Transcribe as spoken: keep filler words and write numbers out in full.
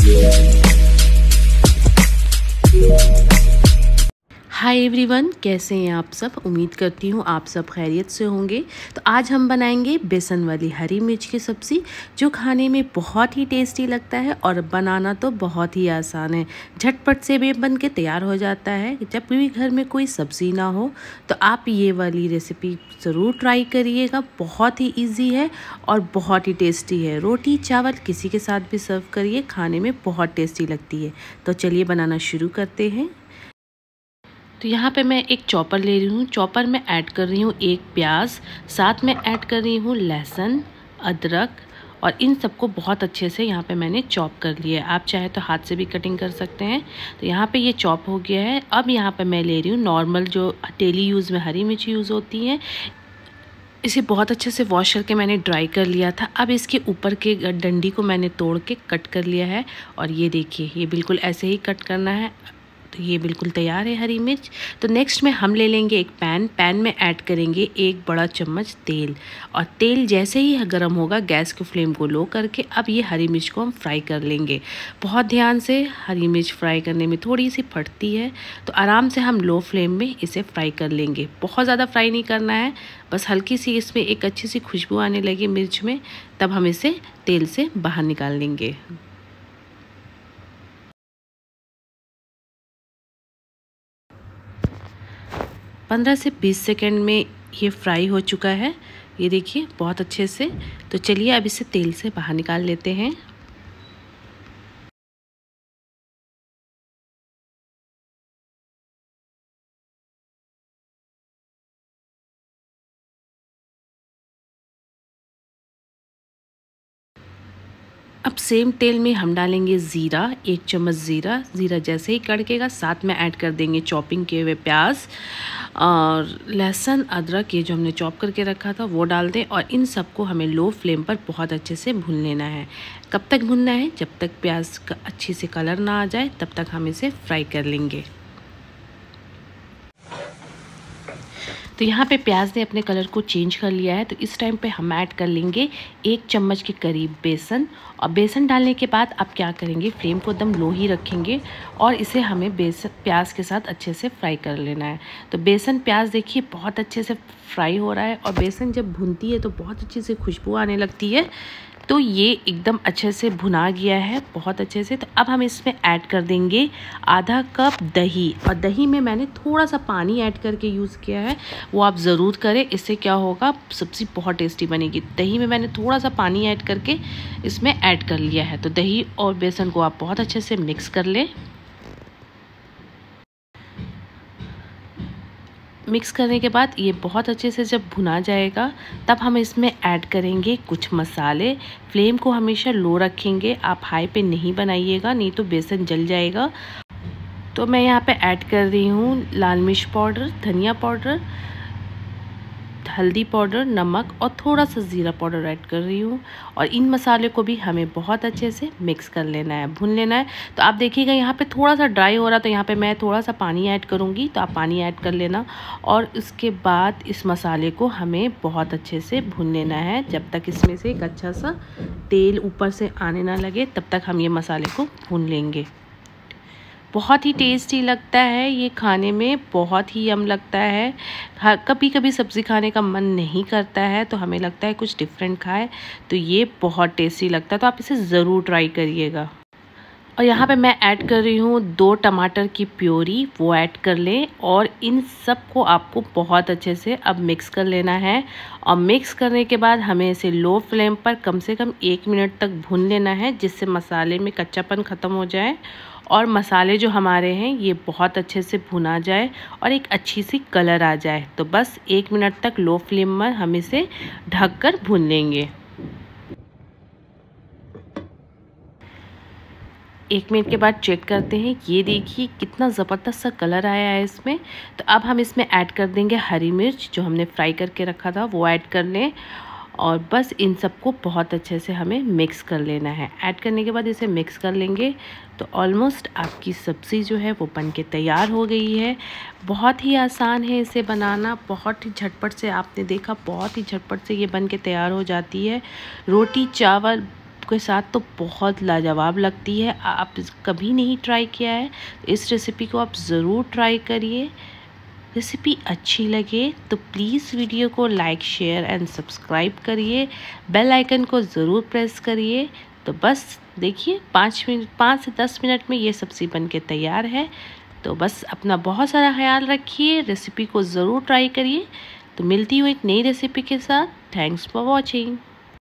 Hi everyone, कैसे हैं आप सब। उम्मीद करती हूँ आप सब खैरियत से होंगे। तो आज हम बनाएंगे बेसन वाली हरी मिर्च की सब्ज़ी, जो खाने में बहुत ही टेस्टी लगता है और बनाना तो बहुत ही आसान है। झटपट से भी बन के तैयार हो जाता है। जब भी घर में कोई सब्ज़ी ना हो तो आप ये वाली रेसिपी ज़रूर ट्राई करिएगा। बहुत ही ईजी है और बहुत ही टेस्टी है। रोटी चावल किसी के साथ भी सर्व करिए, खाने में बहुत टेस्टी लगती है। तो चलिए बनाना शुरू करते हैं। तो यहाँ पे मैं एक चॉपर ले रही हूँ। चॉपर में ऐड कर रही हूँ एक प्याज, साथ में ऐड कर रही हूँ लहसुन, अदरक, और इन सबको बहुत अच्छे से यहाँ पे मैंने चॉप कर लिया है। आप चाहे तो हाथ से भी कटिंग कर सकते हैं। तो यहाँ पे ये चॉप हो गया है। अब यहाँ पे मैं ले रही हूँ नॉर्मल जो डेली यूज़ में हरी मिर्च यूज़ होती हैं। इसे बहुत अच्छे से वॉश करके मैंने ड्राई कर लिया था। अब इसके ऊपर के डंडी को मैंने तोड़ के कट कर लिया है। और ये देखिए, ये बिल्कुल ऐसे ही कट करना है। तो ये बिल्कुल तैयार है हरी मिर्च। तो नेक्स्ट में हम ले लेंगे एक पैन। पैन में ऐड करेंगे एक बड़ा चम्मच तेल, और तेल जैसे ही गर्म होगा गैस के फ्लेम को लो करके अब ये हरी मिर्च को हम फ्राई कर लेंगे। बहुत ध्यान से, हरी मिर्च फ्राई करने में थोड़ी सी फटती है, तो आराम से हम लो फ्लेम में इसे फ्राई कर लेंगे। बहुत ज़्यादा फ्राई नहीं करना है, बस हल्की सी इसमें एक अच्छी सी खुशबू आने लगी मिर्च में, तब हम इसे तेल से बाहर निकाल लेंगे। पंद्रह से बीस सेकंड में ये फ्राई हो चुका है। ये देखिए बहुत अच्छे से। तो चलिए अब इसे तेल से बाहर निकाल लेते हैं। अब सेम तेल में हम डालेंगे ज़ीरा, एक चम्मच ज़ीरा। ज़ीरा जैसे ही कड़केगा साथ में ऐड कर देंगे चॉपिंग किए हुए प्याज और लहसुन, अदरक, ये जो हमने चॉप करके रखा था वो डाल दें। और इन सबको हमें लो फ्लेम पर बहुत अच्छे से भून लेना है। कब तक भूनना है? जब तक प्याज का अच्छी से कलर ना आ जाए तब तक हम इसे फ्राई कर लेंगे। तो यहाँ पे प्याज ने अपने कलर को चेंज कर लिया है। तो इस टाइम पे हम ऐड कर लेंगे एक चम्मच के करीब बेसन। और बेसन डालने के बाद आप क्या करेंगे, फ्लेम को एकदम लो ही रखेंगे और इसे हमें बेसन प्याज के साथ अच्छे से फ्राई कर लेना है। तो बेसन प्याज देखिए बहुत अच्छे से फ्राई हो रहा है, और बेसन जब भुनती है तो बहुत अच्छे से खुशबू आने लगती है। तो ये एकदम अच्छे से भुना गया है, बहुत अच्छे से। तो अब हम इसमें ऐड कर देंगे आधा कप दही। और दही में मैंने थोड़ा सा पानी ऐड करके यूज़ किया है, वो आप ज़रूर करें। इससे क्या होगा, सब्ज़ी बहुत टेस्टी बनेगी। दही में मैंने थोड़ा सा पानी ऐड करके इसमें ऐड कर लिया है। तो दही और बेसन को आप बहुत अच्छे से मिक्स कर लें। मिक्स करने के बाद ये बहुत अच्छे से जब भुना जाएगा तब हम इसमें ऐड करेंगे कुछ मसाले। फ्लेम को हमेशा लो रखेंगे, आप हाई पे नहीं बनाइएगा, नहीं तो बेसन जल जाएगा। तो मैं यहाँ पे ऐड कर रही हूँ लाल मिर्च पाउडर, धनिया पाउडर, हल्दी पाउडर, नमक और थोड़ा सा ज़ीरा पाउडर ऐड कर रही हूँ। और इन मसाले को भी हमें बहुत अच्छे से मिक्स कर लेना है, भून लेना है। तो आप देखिएगा यहाँ पे थोड़ा सा ड्राई हो रहा, तो यहाँ पे मैं थोड़ा सा पानी ऐड करूँगी, तो आप पानी ऐड कर लेना। और उसके बाद इस मसाले को हमें बहुत अच्छे से भून लेना है, जब तक इसमें से एक अच्छा सा तेल ऊपर से आने ना लगे तब तक हम ये मसाले को भून लेंगे। बहुत ही टेस्टी लगता है ये, खाने में बहुत ही यम लगता है। हर कभी कभी सब्ज़ी खाने का मन नहीं करता है तो हमें लगता है कुछ डिफरेंट खाए, तो ये बहुत टेस्टी लगता है। तो आप इसे ज़रूर ट्राई करिएगा। और यहाँ पे मैं ऐड कर रही हूँ दो टमाटर की प्योरी, वो ऐड कर लें। और इन सब को आपको बहुत अच्छे से अब मिक्स कर लेना है। और मिक्स करने के बाद हमें इसे लो फ्लेम पर कम से कम एक मिनट तक भून लेना है, जिससे मसाले में कच्चापन ख़त्म हो जाए और मसाले जो हमारे हैं ये बहुत अच्छे से भुना जाए और एक अच्छी सी कलर आ जाए। तो बस एक मिनट तक लो फ्लेम में हम इसे ढक कर भून लेंगे। एक मिनट के बाद चेक करते हैं। ये देखिए कितना ज़बरदस्त सा कलर आया है इसमें। तो अब हम इसमें ऐड कर देंगे हरी मिर्च, जो हमने फ्राई करके रखा था वो ऐड कर लें। और बस इन सबको बहुत अच्छे से हमें मिक्स कर लेना है। ऐड करने के बाद इसे मिक्स कर लेंगे तो ऑलमोस्ट आपकी सब्ज़ी जो है वो बन के तैयार हो गई है। बहुत ही आसान है इसे बनाना, बहुत ही झटपट से, आपने देखा बहुत ही झटपट से ये बन के तैयार हो जाती है। रोटी चावल के साथ तो बहुत लाजवाब लगती है। आप कभी नहीं ट्राई किया है तो इस रेसिपी को आप ज़रूर ट्राई करिए। रेसिपी अच्छी लगे तो प्लीज़ वीडियो को लाइक शेयर एंड सब्सक्राइब करिए, बेल आइकन को ज़रूर प्रेस करिए। तो बस देखिए पाँच मिनट पाँच से दस मिनट में ये सब्ज़ी बनके तैयार है। तो बस अपना बहुत सारा ख्याल रखिए, रेसिपी को ज़रूर ट्राई करिए। तो मिलती हूँ एक नई रेसिपी के साथ। Thanks for watching.